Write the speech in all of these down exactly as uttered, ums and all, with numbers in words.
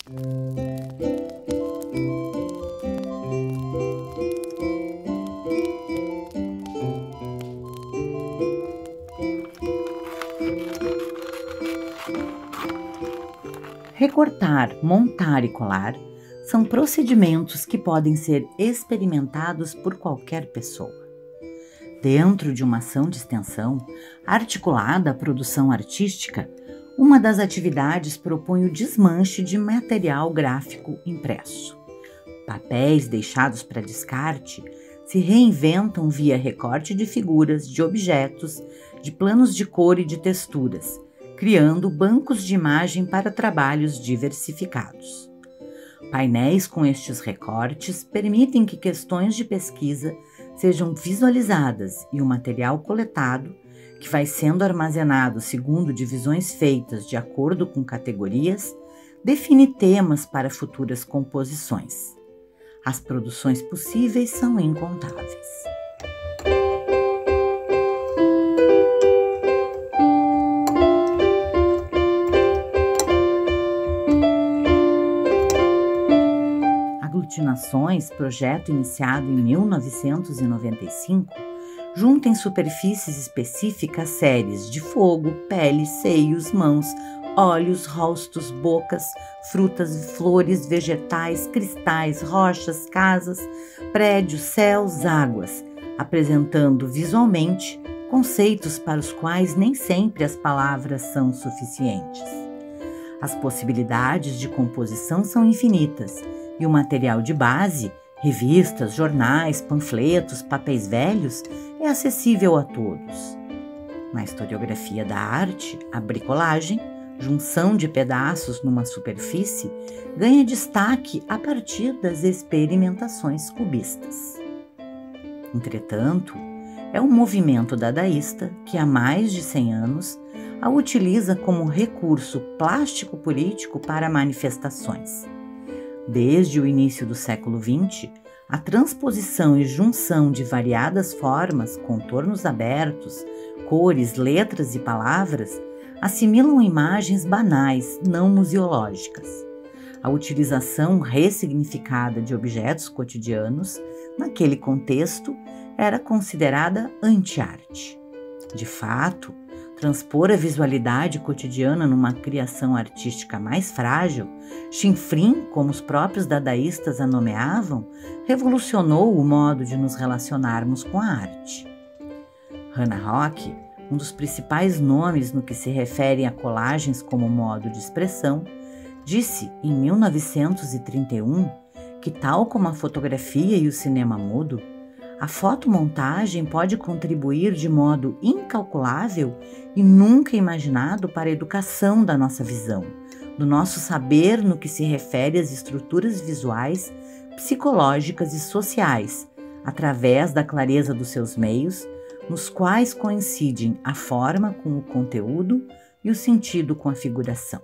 Recortar, montar e colar são procedimentos que podem ser experimentados por qualquer pessoa. Dentro de uma ação de extensão, articulada à produção artística, uma das atividades propõe o desmanche de material gráfico impresso. Papéis deixados para descarte se reinventam via recorte de figuras, de objetos, de planos de cor e de texturas, criando bancos de imagem para trabalhos diversificados. Painéis com estes recortes permitem que questões de pesquisa sejam visualizadas e o material coletado, que vai sendo armazenado segundo divisões feitas de acordo com categorias, define temas para futuras composições. As produções possíveis são incontáveis. Aglutinações, projeto iniciado em mil novecentos e noventa e cinco, junta em superfícies específicas séries de fogo, pele, seios, mãos, olhos, rostos, bocas, frutas, flores, vegetais, cristais, rochas, casas, prédios, céus, águas, apresentando visualmente conceitos para os quais nem sempre as palavras são suficientes. As possibilidades de composição são infinitas e o material de base, revistas, jornais, panfletos, papéis velhos, é acessível a todos. Na historiografia da arte, a bricolagem, junção de pedaços numa superfície, ganha destaque a partir das experimentações cubistas. Entretanto, é um movimento dadaísta que há mais de cem anos a utiliza como recurso plástico-político para manifestações. Desde o início do século vinte, a transposição e junção de variadas formas, contornos abertos, cores, letras e palavras assimilam imagens banais, não museológicas. A utilização ressignificada de objetos cotidianos, naquele contexto, era considerada anti-arte. De fato, transpor a visualidade cotidiana numa criação artística mais frágil, chinfrim, como os próprios dadaístas a nomeavam, revolucionou o modo de nos relacionarmos com a arte. Hannah Rock, um dos principais nomes no que se refere a colagens como modo de expressão, disse em mil novecentos e trinta e um que, tal como a fotografia e o cinema mudo, a fotomontagem pode contribuir de modo incalculável e nunca imaginado para a educação da nossa visão, do nosso saber no que se refere às estruturas visuais, psicológicas e sociais, através da clareza dos seus meios, nos quais coincidem a forma com o conteúdo e o sentido com a figuração.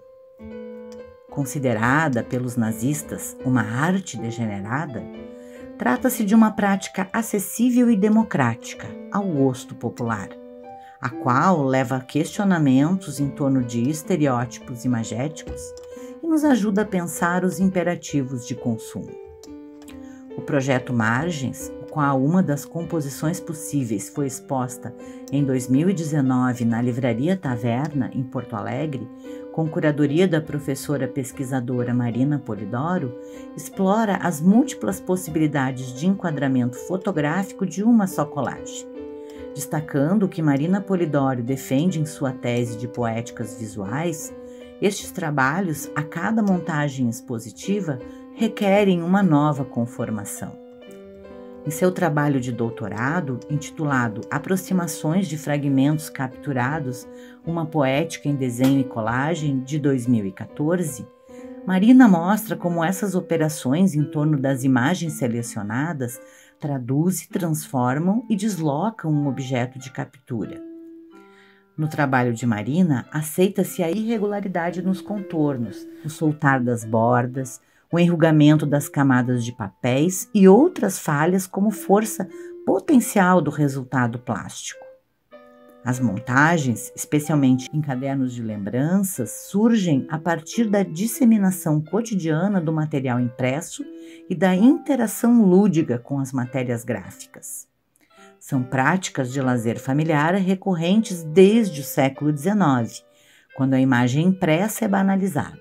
Considerada pelos nazistas uma arte degenerada, trata-se de uma prática acessível e democrática ao gosto popular, a qual leva a questionamentos em torno de estereótipos imagéticos e nos ajuda a pensar os imperativos de consumo. O projeto Margens, o qual uma das composições possíveis foi exposta em dois mil e dezenove na Livraria Taverna, em Porto Alegre, com curadoria da professora pesquisadora Marina Polidoro, explora as múltiplas possibilidades de enquadramento fotográfico de uma só colagem. Destacando o que Marina Polidoro defende em sua tese de poéticas visuais, estes trabalhos, a cada montagem expositiva, requerem uma nova conformação. Em seu trabalho de doutorado, intitulado Aproximações de Fragmentos Capturados, uma poética em desenho e colagem, de dois mil e quatorze, Marina mostra como essas operações em torno das imagens selecionadas traduzem, transformam e deslocam um objeto de captura. No trabalho de Marina, aceita-se a irregularidade nos contornos, o soltar das bordas, o enrugamento das camadas de papéis e outras falhas como força potencial do resultado plástico. As montagens, especialmente em cadernos de lembranças, surgem a partir da disseminação cotidiana do material impresso e da interação lúdica com as matérias gráficas. São práticas de lazer familiar recorrentes desde o século dezenove, quando a imagem impressa é banalizada.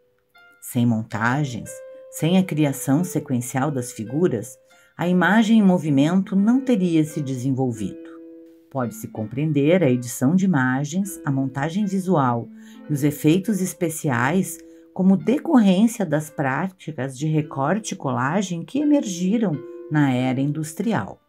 Sem montagens, sem a criação sequencial das figuras, a imagem em movimento não teria se desenvolvido. Pode-se compreender a edição de imagens, a montagem visual e os efeitos especiais como decorrência das práticas de recorte e colagem que emergiram na era industrial.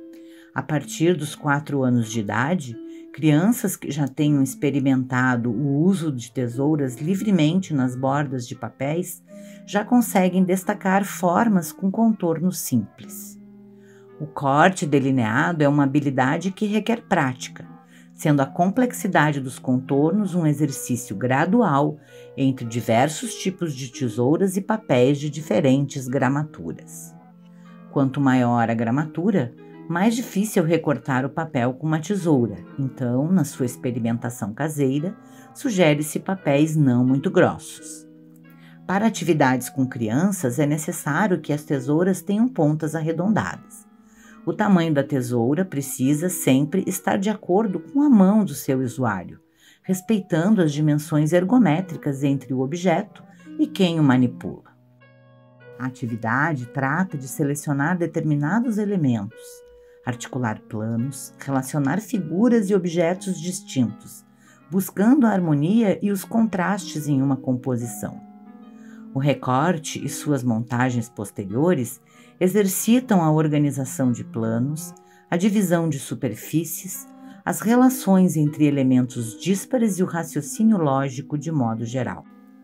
A partir dos quatro anos de idade, crianças que já tenham experimentado o uso de tesouras livremente nas bordas de papéis já conseguem destacar formas com contornos simples. O corte delineado é uma habilidade que requer prática, sendo a complexidade dos contornos um exercício gradual entre diversos tipos de tesouras e papéis de diferentes gramaturas. Quanto maior a gramatura, mais difícil recortar o papel com uma tesoura, então, na sua experimentação caseira, sugere-se papéis não muito grossos. Para atividades com crianças, é necessário que as tesouras tenham pontas arredondadas. O tamanho da tesoura precisa sempre estar de acordo com a mão do seu usuário, respeitando as dimensões ergométricas entre o objeto e quem o manipula. A atividade trata de selecionar determinados elementos, articular planos, relacionar figuras e objetos distintos, buscando a harmonia e os contrastes em uma composição. O recorte e suas montagens posteriores exercitam a organização de planos, a divisão de superfícies, as relações entre elementos díspares e o raciocínio lógico de modo geral.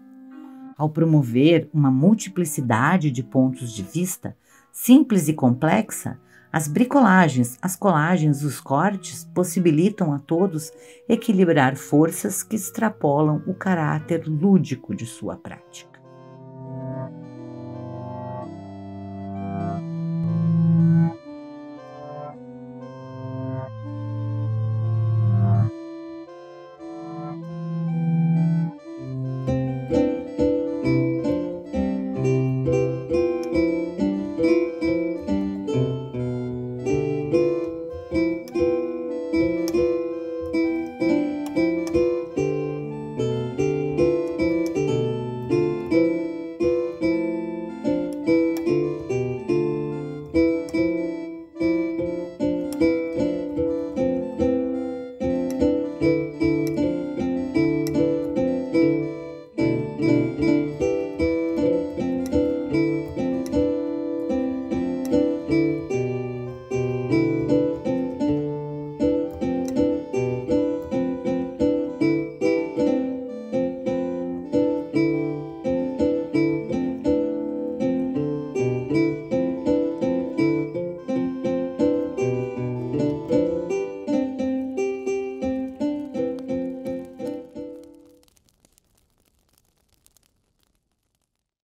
Ao promover uma multiplicidade de pontos de vista, simples e complexa, as bricolagens, as colagens e os cortes possibilitam a todos equilibrar forças que extrapolam o caráter lúdico de sua prática.